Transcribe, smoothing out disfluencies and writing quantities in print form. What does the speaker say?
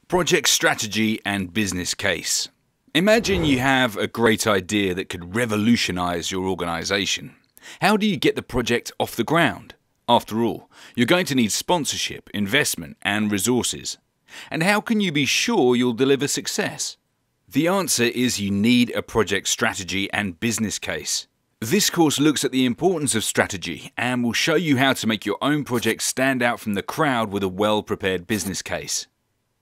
Project strategy and business case. Imagine you have a great idea that could revolutionize your organization. How do you get the project off the ground? After all, you're going to need sponsorship, investment, and resources. And how can you be sure you'll deliver success? The answer is you need a project strategy and business case. This course looks at the importance of strategy and will show you how to make your own project stand out from the crowd with a well-prepared business case.